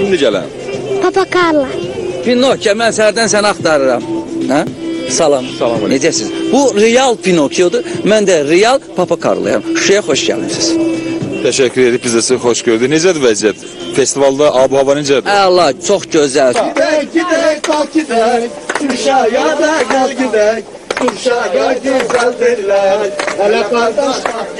kimdir gələn? Papa Carla. Pinokyo, mən sərdən səni axtarıram. Hə? Salam. Salam aleyküm. Necəsiz? Bu real Pinokyodur. Mən də real Papa Carlayam. Şuşaya xoş gəlmisiniz. Təşəkkür edirik, biz də sizi xoş gördük. Necədir vəziyyət? Festivalda ab-hava necədir? Allah, çox gözəl. Gidək, qalk gidək, Kürşaya da qal gidək, Kürşaya gözəldirlər, hələ qardaş qalk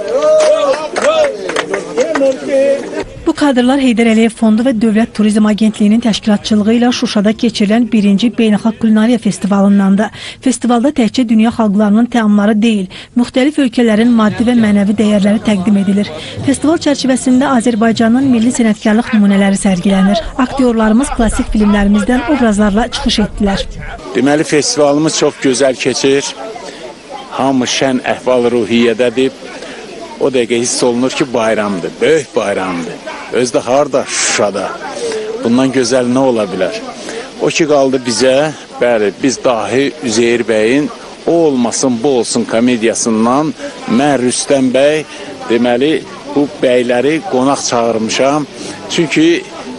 gidək. Bu kadrlar Heydər Əliyev Fondu və Dövlət Turizm Agentliyinin təşkilatçılığı ilə Şuşada keçirilən 1-ci Beynəlxalq Kulinariya Festivalındandır. Festivalda təkcə dünya xalqlarının təamları deyil, müxtəlif ölkələrin maddi və mənəvi dəyərləri təqdim edilir. Festival çərçivəsində Azərbaycanın milli sənətkarlıq nümunələri sərgilənir. Aktyorlarımız klassik filmlərimizdən obrazlarla çıxış etdilər. Deməli, festivalımız çox gözəl keçir. Hamı şən əhval-ruhiyyədədir. O dəqiqə hiss olunur ki, bayramdır, böyük bayramdır. Özdə harda? Şuşada. Bundan gözəl nə ola bilər? O ki, qaldı bizə, bəli, biz dahi Üzeyir bəyin O olmasın, bu olsun komediyasından mən Rüstəm bəy, deməli, bu bəyləri qonaq çağırmışam. Çünki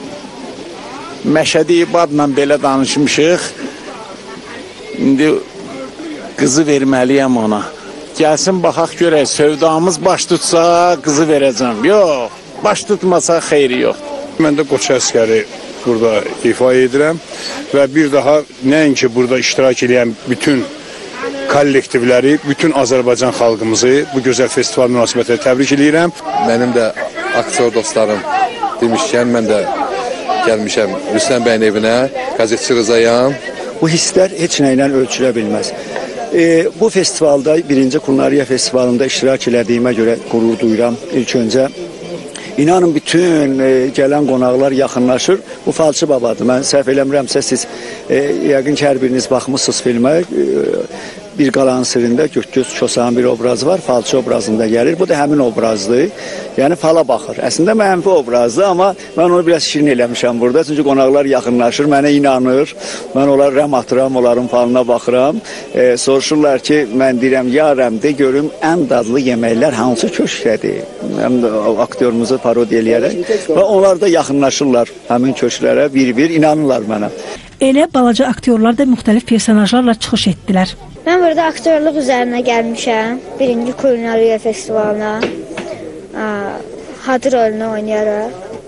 Məşədi İbadla belə danışmışıq. İndi qızı verməliyəm ona. Gəlsin, baxaq görək, sövdamız baş tutsa qızı verəcəm. Yox, baş tutmasa xeyri yox. Mən də Qoçu Əsgəri burada ifa edirəm və bir daha nəinki burada iştirak edən bütün kollektivləri, bütün Azərbaycan xalqımızı bu gözəl festival münasibətilə təbrik edirəm. Mənim də aktyor dostlarım demişkən, mən də gəlmişəm Rüstəm bəyin evinə, qəzetçi Rızayam. Bu hisslər heç nə ilə ölçülə bilməz. Bu festivalda, 1-ci Kulinariya Festivalında iştirak elədiyimə görə qürur duyuram. İlk öncə, inanın bütün gələn qonaqlar yaxınlaşır. Bu Falçı babadır. Mən səhv eləmirəmsə, siz yəqin ki, hər biriniz baxmışsınız filmə. Bir qalanın sirində Göz Kosanın bir obrazı var, Falçı obrazında gəlir. Bu da həmin obrazdır. Yəni fala baxır. Əslində mənfi obrazdır, amma mən onu biraz şirin eləmişəm burada. Çünki qonaqlar yaxınlaşır, mənə inanır. Mən onlara rəm atıram, onların falına baxıram. Soruşurlar ki, mən deyirəm, ya rəmdə görüm ən dadlı yeməklər hansı köşkdədir? Həm də aktyorumuzu parodiya eləyərək. Və onlar da yaxınlaşırlar həmin köşklərə, bir-bir inanırlar mənə. Elə balaca aktyorlar da müxtəlif personajlarla çıxış etdilər. Mən burada aktyorluq üzərinə gəlmişəm. 1-ci Kulinariya Festivalına. Hadı rolunu oynayaraq.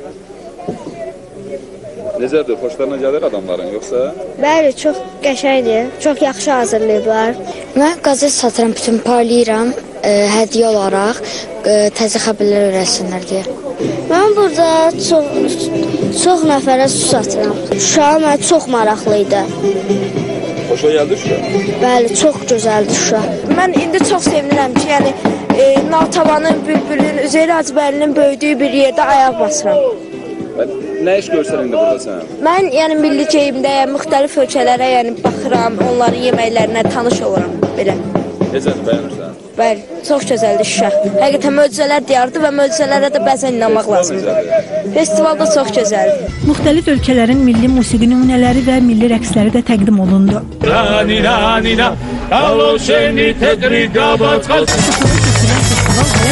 Necədir? Xoşlarına gəlir adamların, yoxsa? Bəli, çox qəşəngdir. Çox yaxşı hazırlayıblar. Mən qəzet satıram, bütün paylayıram hədiyyə olaraq, təzə xəbərlər öyrəsinlər deyə. Mən burada çox nəfərə su satıram. Şuşa mənə çox maraqlı idi. Xoşa gəldi Şuşa? Bəli, çox gözəldir Şuşa. Mən indi çox sevinirəm ki, yəni Naltavanın, Bülbülün, Üzeyir Hacıbəylinin böyüdüyü bir yerdə ayaq basıram. Nə iş görsən indi burada sən? Mən yəni milli geyimdə, müxtəlif ölkələrə yəni baxıram, onların yeməklərinə tanış oluram belə. Necədir, bəyənirsən? Bəli, çox gözəldir Şuşa. Həqiqətən möcüzələr diyarıdır və möcüzələrə də bəzən inanmaq lazımdır. Festivalda çox gözəldir. Müxtəlif ölkələrin milli musiqi nümunələri və milli rəqsləri də təqdim olundu. Festival